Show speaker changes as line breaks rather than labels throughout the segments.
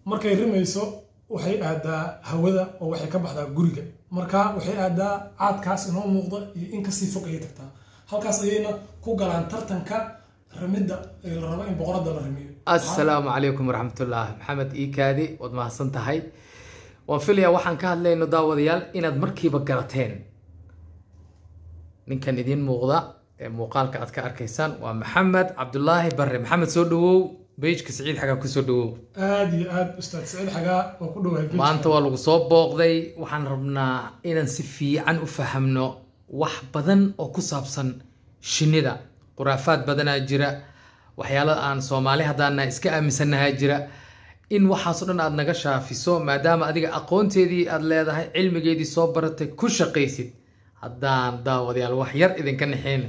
markay rimayso waxay aadaa hawada oo waxay ka baxdaa guriga marka waxay aadaa caadkaas inoo muuqda iyo in ka sii fog ay tagtaa halkaas ayayna ku galaan tartanka ramida ee la rabo in boqorada la rimiyo.
Assalaamu calaykum waraxmatullaahi. Maxamed Iikaadi wad mahadsan tahay. waan filayaa waxaan ka hadlayno daawadayaal inaad markiiba garateen ninkan idin muuqda ee muuqaalka aad ka arkaysaan waa Maxamed Cabdullaahi Barre. Maxamed soo dhawow beejka Saciid Xagaa ku soo dhawow.
aad iyo aad ustaad Saciid Xagaa oo ku dhawaay beejka
maanta waa lagu soo booqday waxaan rabnaa inaan si fiican u fahamno wax badan oo ku saabsan shinnida. quraafaad badanaa jira waxyaalo aan Soomaali hadana iska aaminsanahay jira in waxaas dhan aad naga shaafiso maadaama adiga aqoonteedii aad leedahay cilmigeedii soo baratay ku shaqaysid haddaan daawadayaal wax yar idinka naxeen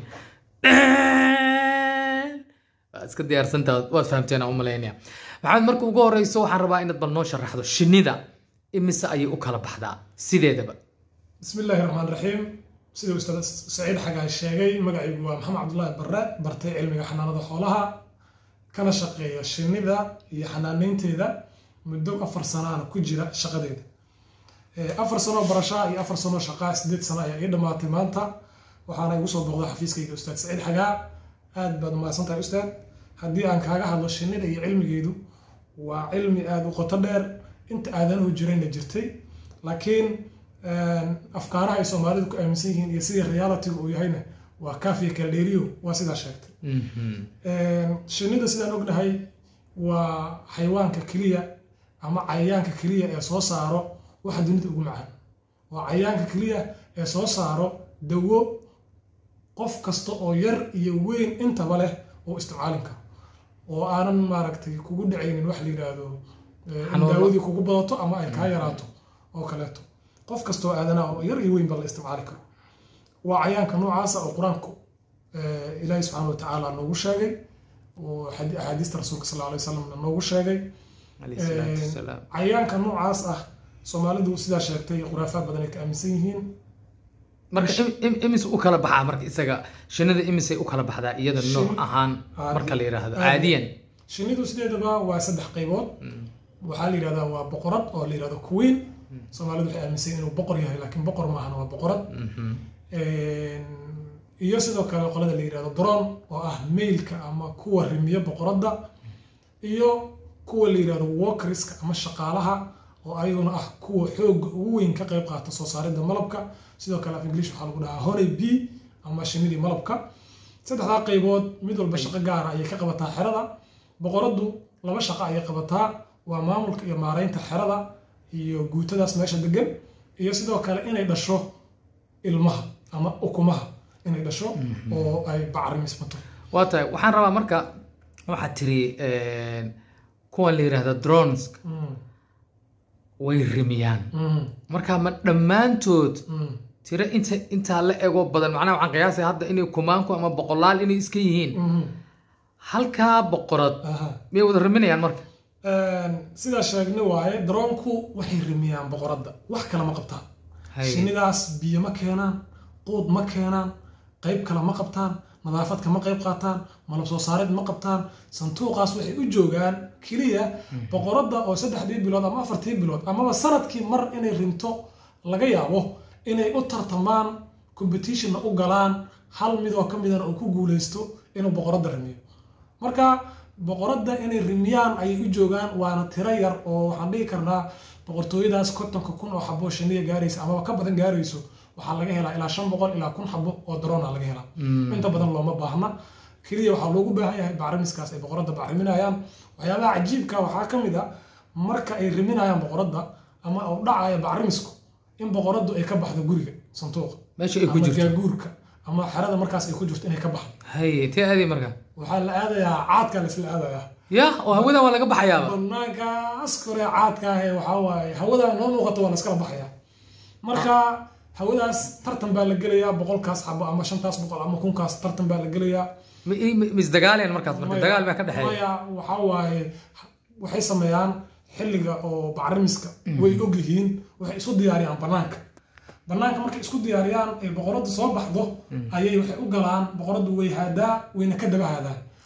iska diyaarsantahay waad fahamteen aan u maleynaya. Maxamed marka ugu horeyso waxaan rabaa inaad bal noo sharaxdo shinnida imise ayay u kala baxdaa sideedaba.
bismillaahi raxmaani raxiim. sida ustaad Saciid Xagaa sheegay magacaygu waa Maxamed Cabdullaahi Barre bartay cilmiga xanaanada xoolaha kana shaqeeya shinnida iyo xanaaneynteeda muddo 4 sano ku jira shaqadeeda. 4 sano barasho iyo 4 sano shaqo 8 sano ay dhamaatay maanta waxaana igu soo booqday xafiiskayga ustaad Saciid Xagaa. aad baad mahadsantahay ustaad. haddii aan kaaga hadlo shinnida iyo cilmigeedu waa cilmi aad u qoto dheer inta aadanuhu jirayna jirtay laakiin afkaaraha ay Soomaalidu ku aaminsan yihiin iyo sidii reality uu yahayna waa kaafiya kala dheeriyo waa sidaa sheegtay. shinnida sidaan ognahay waa xayawaanka kaliya ama cayayaanka kaliya ee soo saaro waxa dunida ugu macaan. waa cayayaanka kaliya ee soo saaro dawo qof kasta oo yar iyo weyn intaba leh oo isticmaalin karo oo aanan maaragtay kugu dhacaynin wax la yiraahdo daawadi kugu badato ama ay ka yaraato oo kaleeto qof kasta oo aadana oo yar iyo weyn ba la isticmaali karo. waa cayayaanka noocaas oo quraanku Ilaahay subhanahu wa ta'ala noogu sheegay oo xadiista rasuulka sallallahu alayhi wasallam noogu sheegay
alayhi salaatu wasalaam.
cayayaanka noocaas Soomaalidu sidaa sheegtay quraafaad badan ay ka aaminsan yihiin.
marka imis u kala baxaa marka isaga shinnida imisay u kala baxdaa iyada nooc ahaan marka la yiraahdo caadiyan.
shinnidu sideedaba waa 3 qaybood. waxaa la yiraahdaa waa boqorad oo la yiraahdo queen. Soomaalidu waxay aaminsan inuu boqor yahay laakiin boqor ma aha waa boqorad. iyo sidoo kale qolada la yiraahdo drone oo ah mailka ama kuwa rimiya boqorada iyo kuwa la yiraahdo workers ama shaqaalaha oo ayaguna ah kuwa xoog ugu weyn ka qayb qaata soo saaridda malabka. sidoo kale af English waxaa lagu dhahaa honey bee ama shinnidii malabka. saddexdaa qaybood mid walba shaqo gaar ah ayay ka qabataa xerada. boqoradu 2 shaqo ayay qabataa waa maamulka iyo maareynta xerada iyo guutadaas meesha degan iyo sidoo kale inay dhasho ilmaha ama ukumaha inay dhasho oo ay bacrimismato.
waata waxaan rabaa marka waxa tiri kuwan la yiraahdo drones way rimiyaan marka ma dhamaantood tira inta la ego badan macnaha waxaan qiyaasay hadda inay kumaanku ama boqolaal inay iska yihiin halka boqorad may wada riminayaan marka. sida sheegnay waaye droonku waxay rimiyaan boqorada wax kale ma qabtaan. shinnidaas biyo ma keenaan quud ma keenaan qayb kale ma qabtaan nadaafad kama qayb qaataan malab soo saarid ma qabtaan santuuqaas waxay u joogaan kaliya boqorada oo 3 bilood ama 4 bilood ama sanadkii mar inay rinto laga yaabo inay u tartamaan competition u galaan hal mid oo kamidana uu ku guuleysto inuu boqorada rimiyo. marka boqorada inay rimiyaan ay u joogaan waana tiro yar oo waxaan dhihi karnaa boqortooyadaas 50,000 oo xabo shinniga gaaraysa ama ka badan gaarayso waxaa laga helaa ilaa 500 ilaa 1,000 xabo oo drone laga helaa. inta badan looma baahna kaliya waxaa loogu baahan yahay bacrimiskaas ay boqorada bacriminayaan. waxyaabaha cajiibka waxaa kamid ah marka ay riminayaan boqorada ama uu dhacayo bacrimisku in boqoradu ay ka baxdo guriga santuuqa meesha ay ku jirto
guurka ama xerada markaas ay ku jirto inay ka baxdo.
hay tii aadi marka
waxaa la aadayaa caadka la isla aadayaa
ya oo hawada waa laga baxayaa
banaanka askore caadka waxa waaye hawada noo muuqato waa la iska baxayaa. marka hawadaas tartan baa la gelayaa 100kaas xabo ama 5taas boqol ama 1,000kaas tartan baa la gelayaa.
mis dagaaleen markaas marka dagaal baa ka dhaxeeya.
waxa waaye waxay sameeyaan xilliga oo bacrimiska way og yihiin waxay isu diyaariyaan banaanka markay isku diyaariyaan ay boqoradu soo baxdo ayay waxay u galaan boqoradu way haadaa wayna ka daba haadaan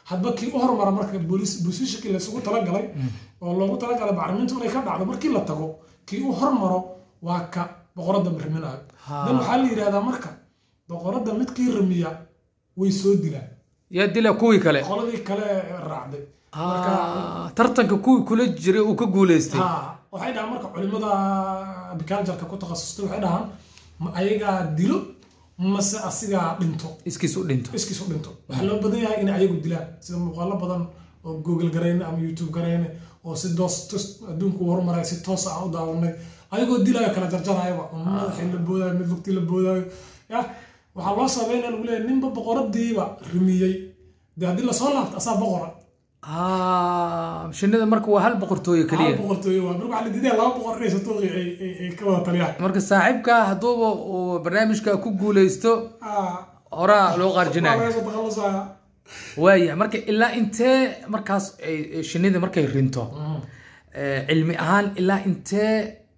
hadba kii u hormara marka booliiska la isugu talagalay oo loogu talagalay bacrimintu inay ka dhacdo markii la tago kii u hormaro waa ka boqorada riminayo dan waxaa la yiraahdaa marka boqorada midkii rimiya way soo dilaan
yaa dila kuwii kale
qoladii kale raacday
marka tartanka kuwii kula jiray uu ka guuleystay
waxay dhahaan marka culimada agriculture-ka ku takhasustay waxay dhahaan ma ayaga dilo mase asiga dhinto
iskiisu dhinto
waxaa loo badan yahay in ayagu dilaan sida muuqaalo badan oo Google garayna ama YouTube garayna oo si toos adduunku horumaray si toos ah u daawanay ayagoo dilaayo kala jarjarayba madaxii la boodayo mid waqti la boodayo ya waxaa loo sameeyay inuu leeyahay ninba boqoradiiba rimiyay hadii la soo laabto asaa boqora
shinida marka waa hal boqortooyo kaliya
boqortooyo waa marka waxa la diiday laba boqornayso tooqi ay ka wada taliyaan
marka saaxiibka haduuba uu barnaamijka ku guuleysto hora loo qarjinayo waaya marka ilaa intee markaas shinida markay rinto cilmi ahaan ilaa intee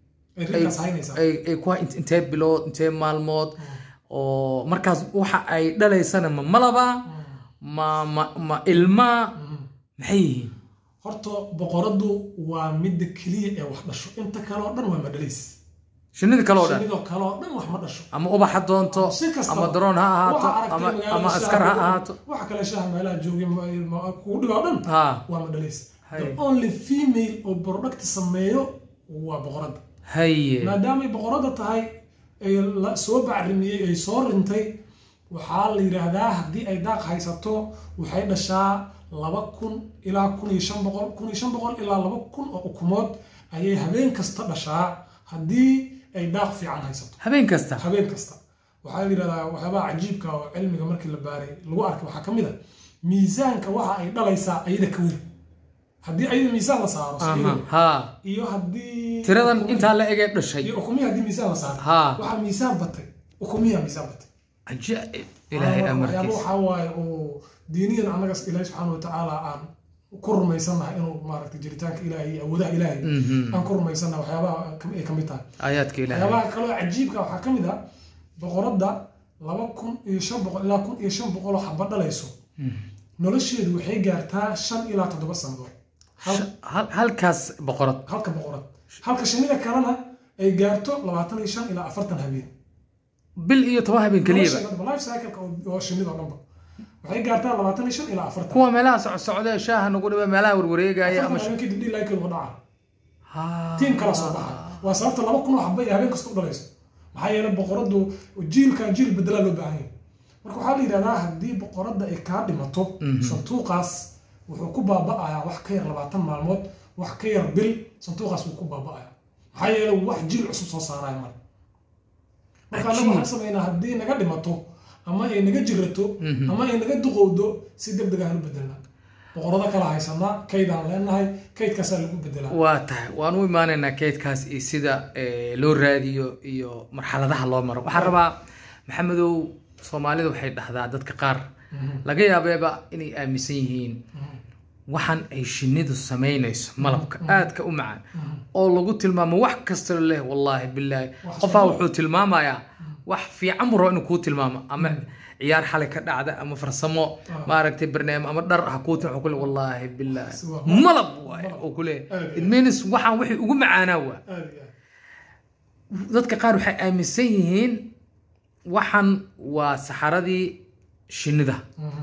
ay ku intee bilood intee maalmood oo markaas waxa ay dhalaysana malaba ma ilma maxay yihiin
horta boqoradu waa mid kaliya ee wax dhasho inta kale oo dhan waa madhalays
shinida kale oo
dhan wax ma dhasho
ama ubax doonto ama drone ha ahaato ama askar ha ahaato
waxa kale shaah meelaha joogay ku dhigo dhan waa madhalays the only female oo product sameeyo waa boqorada maadaama ay boqorada tahay ay la soo bacrimiyay ay soo rintay waxaa la yiraahdaa hadii ay daaq haysato waxay dhashaa 2000 ilaa 1500 ilaa 2000 oo ukumood ayay habeen kasta dhashaa hadii ay daaq fiican haysato
habeen kasta
waxaa la yiraahdaa waxyaaba cajiibka oo cilmiga markii la baaray lagu arkay waxa kamid ah miisaanka waxa ay dhalaysaa ayada ka weyn hadii ayada miisaan la saaro iyo hadii
tiradan inta la eegay dhashay
iyo ukumiya hadii miisaan la saaro waxa miisaan batay ukumiya miisaan batay
عجائب إلهي أمرك
يا أبو حواي ودينيا أنا قص إلهي سبحانه وتعالى عن كرم يسمع إنه مارك تجريتانك إلهي أو ده إلهي عن كرم يسمع وحيابا كم يتان
آياتك إلهي
حيابا كله عجيب كحكم ده بقرب ده لما كن يشبق لا كن يشبق له حبض لا يسوع نلشيد وحي جارتا شن إلى تدبس صندوق
هل كاس بقرة
هل كشنيدة كرنا أي جارتو لما تني شن إلى أفرتن هبين
bil iyo 10 habeen kaliya
life cycle oo shinida dhanba waxay gaartaa 25 ilaa 40
kuwa meelaha socda shaaha nagu dhiba meelaha warwareegaya
ama shanki dib like uu dhaca team kala soo baxa waa sababta 2000 xabay habeen kasta u dhalayso maxaa yeelay boqoradu jiil bedela loo baahan yahay marka waxaa la yiraahdaa hadii boqorada ay ka dhimato santuuqaas wuxuu ku baaba'ayaa wax ka yar 20 maalmood wax ka yar bil santuuqaas wuu ku baaba'ayaa maxaa yeelay wax jiil cusub soo saaraya mar marka anagu waxaan sameynaa haddii naga dhimato ama ay naga jirato ama ay naga duqowdo si degdeg ah u bedelnaa boqorada kala haysanaa kaydaan leenahay kaydkaasaa lagu bedelaa
waa tahay waan u imaanaynaa kaydkaas iyo sida loo raadiyo iyo marxaladaha loo maro waxaan rabaa maxamedow soomaalida waxay dhahdaa dadka qaar laga yaabeeba inay aaminsan yihiin waxaan ay shinidu sameynayso malabka aadka u macaan oo lagu tilmaamo wax kasta leh wallahi billahi qofaa wuxuu tilmaamayaa wax fiican buu inuu ku tilmaamo ama ciyaar xalay ka dhacda ama farsamo ma aragtay barnaamij ama dhar ha ku tilmaamo kulli wallahi billahi malab waay oo kulli it means waxaan wixii ugu macaanaa waa dadka qaar waxay aaminsan yihiin waxaan waa saxaradii shinida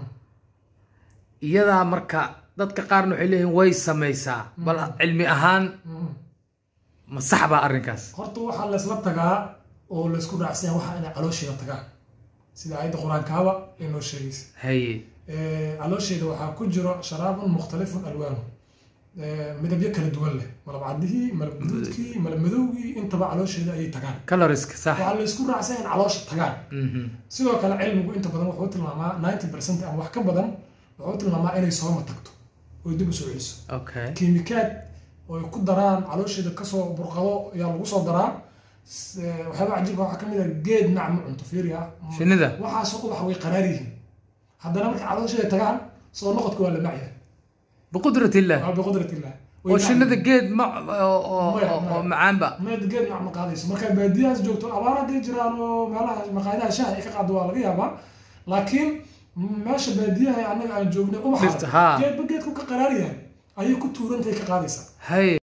iyada marka dadka qaarna waxay leeyihiin way samaysaa bal cilmi ahaan ma sax baa arrinkaas
horta waxaa la isla tagaa oo la isku raacsan yahay waxa inay caloosheeda tagaan sida ayada quraankaaba ay noo sheegaysa caloosheeda waxaa ku jiro sharaabun mukhtalifun alwaanu midabyo kala duwan leh malab cadihii malab guduudkii malab madowgii intaba caloosheeda ayay tagaan
coloriska sax
waxaa la isku raacsan yahay in caloosha tagaan sidoo kale cilmigu inta badan wuxuu tilmaamaa 90% ama wax ka badan wuxuu tilmaamaa inay sooma tagto oo dib u soo celiso kiimikaad oo ay ku daraan caloosheeda kasoo burqado ayaa lagu soo daraa waxyaaba cajiibka waxaa kamid ah geed nacmo cunto fiiriya
shinida
waxaasoo ubax way qaraar yihiin haddana marka caloosheeda tagaan soo noqodka waa la macyahay
biqudrati illah oo shinida geed macaanba
geed nacmo qaadayso marka baadiyahaas joogto abaar hadday jiraan oo meelaha maqaayadaha shaaha ay ka qaado waa laga yaabaa laakiin meesha baadiyaha anaga aan joognay ubaxa geedba geedku ka qaraar yahay ayay ku tuurantahay ka qaadaysaa
hay